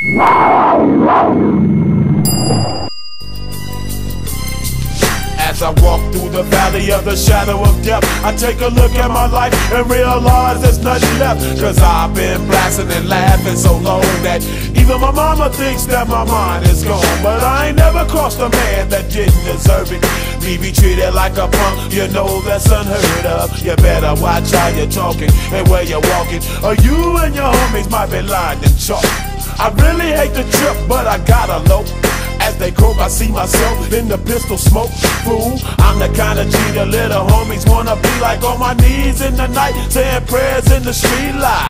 As I walk through the valley of the shadow of death, I take a look at my life and realize there's nothing left. Cause I've been blasting and laughing so long that even my mama thinks that my mind is gone. But I ain't never crossed a man that didn't deserve it. Me be treated like a punk, you know that's unheard of. You better watch how you're talking and where you're walking, or you and your homies might be lined in chalk. I really hate the trip, but I gotta low. As they croak, I see myself in the pistol smoke. Fool, I'm the kind of G the little homies wanna be like, on my knees in the night, saying prayers in the street light.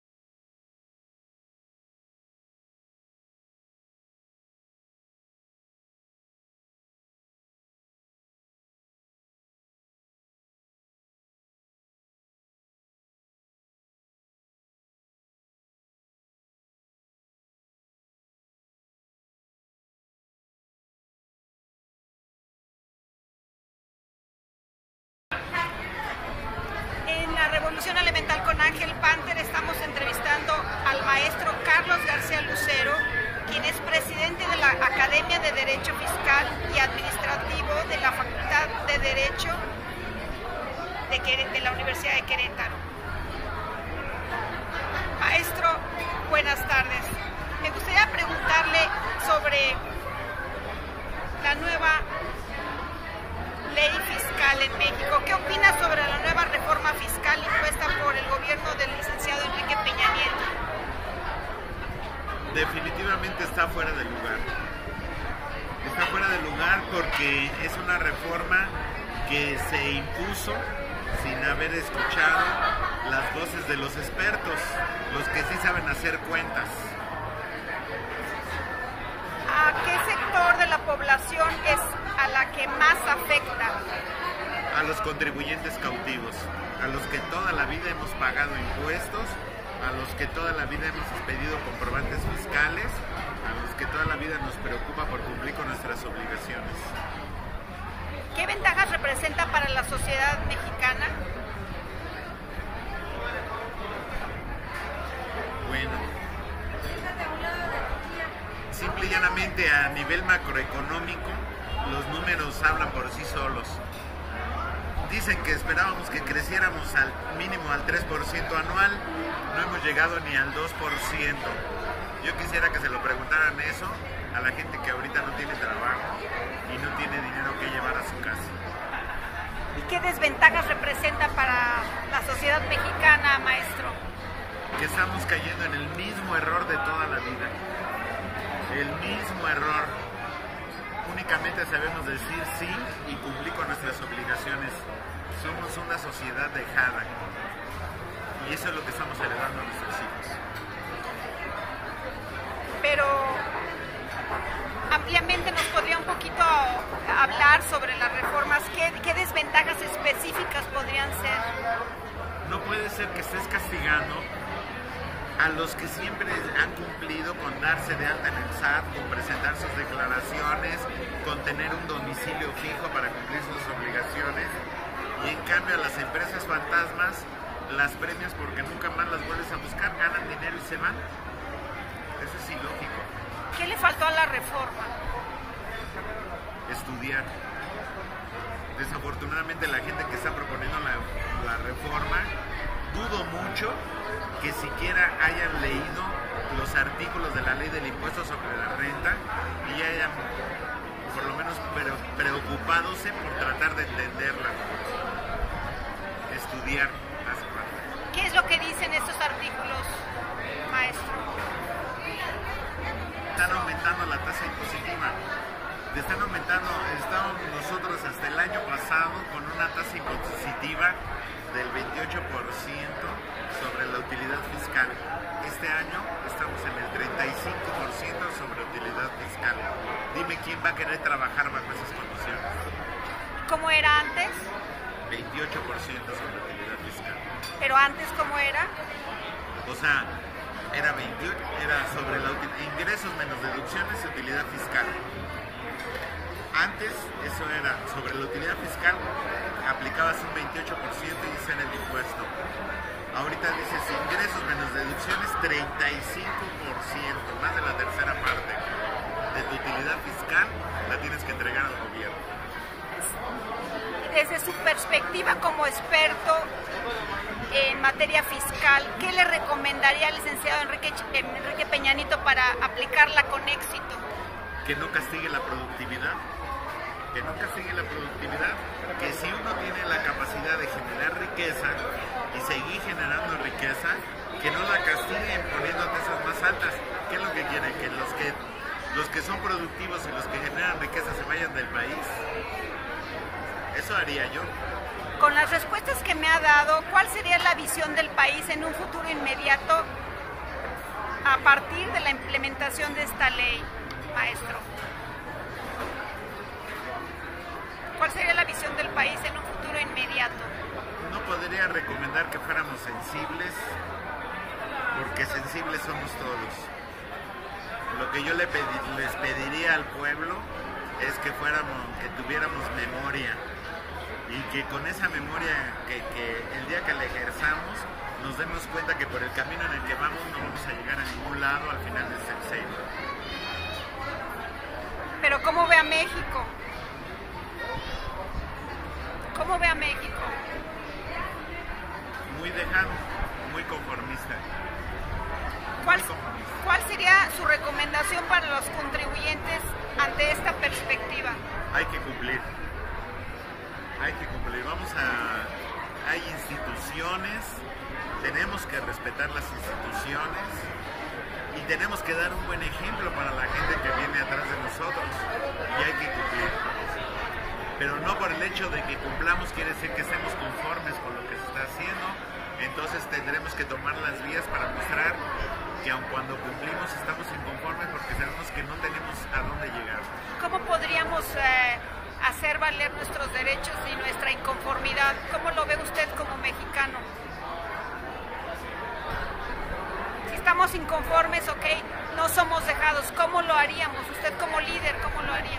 Revolución Elemental con Ángel Panther estamos entrevistando al maestro Carlos García Lucero, quien es presidente de la Academia de Derecho Fiscal y Administrativo de la Facultad de Derecho de la Universidad de Querétaro. Maestro, buenas tardes. Me gustaría preguntarle sobre la nueva ley fiscal en México. ¿Qué opina sobre la nueva reforma fiscal impuesta por el gobierno del licenciado Enrique Peña Nieto? Definitivamente está fuera de lugar. Está fuera de lugar porque es una reforma que se impuso sin haber escuchado las voces de los expertos, los que sí saben hacer cuentas. ¿A qué sector de la población es a la que más afecta? A los contribuyentes cautivos, a los que toda la vida hemos pagado impuestos, a los que toda la vida hemos expedido comprobantes fiscales, a los que toda la vida nos preocupa por cumplir con nuestras obligaciones. ¿Qué ventajas representa para la sociedad mexicana? Bueno, simple y llanamente a nivel macroeconómico, los números hablan por sí solos. Dicen que esperábamos que creciéramos al mínimo al 3% anual, no hemos llegado ni al 2%. Yo quisiera que se lo preguntaran eso a la gente que ahorita no tiene trabajo y no tiene dinero que llevar a su casa. ¿Y qué desventajas representa para la sociedad mexicana, maestro? Que estamos cayendo en el mismo error de toda la vida. El mismo error. Únicamente sabemos decir sí y cumplir con nuestras obligaciones. Somos una sociedad dejada. Y eso es lo que estamos heredando a nuestros hijos. Pero ampliamente nos podría un poquito hablar sobre las reformas. ¿Qué desventajas específicas podrían ser? No puede ser que estés castigando a los que siempre han cumplido con darse de alta en el SAT, con presentar sus declaraciones, con tener un domicilio fijo para cumplir sus obligaciones, y en cambio a las empresas fantasmas las premias porque nunca más las vuelves a buscar, ganan dinero y se van. Eso es ilógico. ¿Qué le faltó a la reforma? Estudiar. Desafortunadamente la gente que está proponiendo la reforma, dudo mucho que siquiera hayan leído los artículos de la ley del impuesto sobre la renta y hayan por lo menos preocupándose por tratar de entenderla. Estudiar hace falta. ¿Qué es lo que dicen estos artículos, maestro? Están aumentando la tasa impositiva. Estábamos nosotros hasta el año pasado con una tasa impositiva del 28% sobre la utilidad fiscal. Este año estamos en el 35% sobre utilidad fiscal. Dime quién va a querer trabajar bajo esas condiciones. ¿Cómo era antes? 28% sobre utilidad fiscal. ¿Pero antes cómo era? O sea, era 28 era sobre ingresos menos deducciones y utilidad fiscal. Antes eso era sobre la utilidad fiscal, aplicabas un 28% y ese era el impuesto. Ahorita dices ingresos menos deducciones, 35%, más de la tercera parte de tu utilidad fiscal la tienes que entregar al gobierno. Desde su perspectiva como experto en materia fiscal, ¿qué le recomendaría al licenciado Enrique Peña Nieto para aplicarla con éxito? Que no castigue la productividad. Que no castigue la productividad, que si uno tiene la capacidad de generar riqueza y seguir generando riqueza, que no la castiguen poniendo tasas más altas. ¿Qué es lo que quieren? Que los que son productivos y los que generan riqueza se vayan del país. Eso haría yo. Con las respuestas que me ha dado, ¿cuál sería la visión del país en un futuro inmediato a partir de la implementación de esta ley, maestro? ¿Cuál sería la visión del país en un futuro inmediato? No podría recomendar que fuéramos sensibles, porque sensibles somos todos. Lo que yo les pediría al pueblo es que tuviéramos memoria, y que con esa memoria que el día que la ejerzamos nos demos cuenta que por el camino en el que vamos no vamos a llegar a ningún lado al final del sexenio. Pero ¿cómo ve a México? ¿Cómo ve a México? Muy lejano, muy conformista. ¿Cuál sería su recomendación para los contribuyentes ante esta perspectiva? Hay que cumplir. Hay que cumplir. Hay instituciones, tenemos que respetar las instituciones y tenemos que dar un buen ejemplo para la gente que viene atrás de nosotros, y hay que cumplir. Pero no por el hecho de que cumplamos quiere decir que estemos conformes con lo que se está haciendo. Entonces tendremos que tomar las vías para mostrar que aun cuando cumplimos estamos inconformes porque sabemos que no tenemos a dónde llegar. ¿Cómo podríamos hacer valer nuestros derechos y nuestra inconformidad? ¿Cómo lo ve usted como mexicano? Si estamos inconformes, ok, no somos dejados, ¿cómo lo haríamos? Usted como líder, ¿cómo lo haría?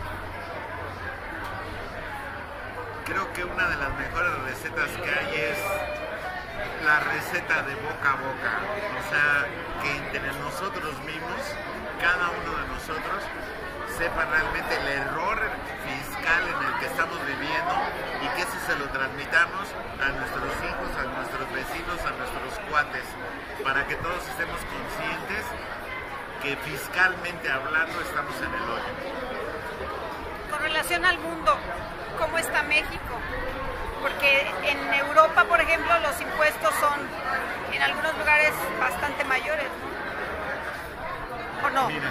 Creo que una de las mejores recetas que hay es la receta de boca a boca. O sea, que entre nosotros mismos, cada uno de nosotros, sepa realmente el error fiscal en el que estamos viviendo y que eso se lo transmitamos a nuestros hijos, a nuestros vecinos, a nuestros cuates, para que todos estemos conscientes que fiscalmente hablando estamos en el hoyo. Con relación al mundo, ¿cómo está México? Porque en Europa, por ejemplo, los impuestos son en algunos lugares bastante mayores, ¿no? ¿O no? Mira,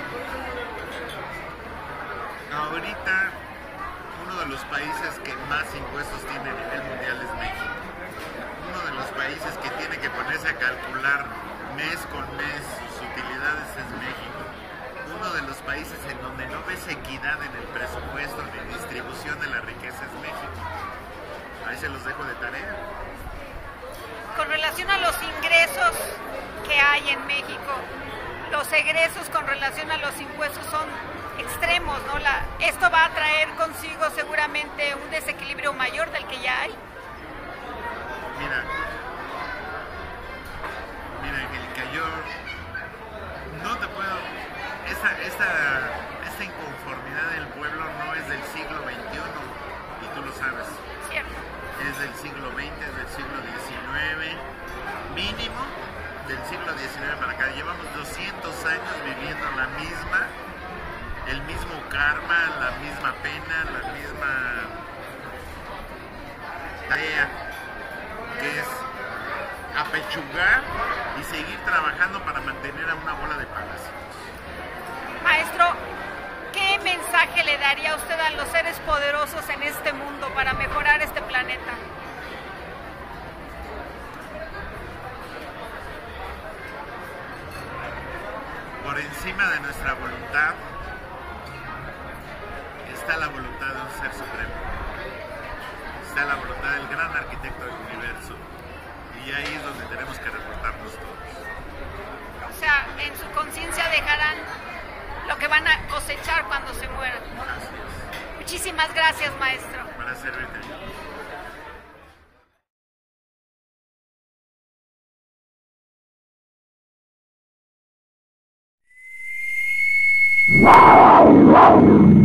ahorita uno de los países que más impuestos tiene a nivel mundial es México. Uno de los países que tiene que ponerse a calcular mes con mes sus utilidades es México. Uno de los países en donde no ves equidad en el presupuesto ni distribución de la riqueza es México. Ahí se los dejo de tarea. Con relación a los ingresos que hay en México, los egresos con relación a los impuestos son extremos, ¿no? Esto va a traer consigo seguramente un desequilibrio mayor del que ya hay. Mira, Angélica, yo no te puedo... Esta inconformidad del pueblo no es del siglo XXI, y tú lo sabes. Cierto. Es del siglo XX, es del siglo XIX, mínimo del siglo XIX para acá. Llevamos 200 años viviendo el mismo karma, la misma pena, la misma tarea, que es apechugar y seguir trabajando para mantener a una bola de parásitos. Maestro, ¿qué mensaje le daría usted a los seres poderosos en este mundo para mejorar este planeta? Por encima de nuestra voluntad está la voluntad de un ser supremo. Está la voluntad del gran arquitecto del universo. Y ahí es donde tenemos que reportarnos todos. O sea, en su van a cosechar cuando se mueran. Muchísimas gracias, maestro. Para servirte. Wow, wow.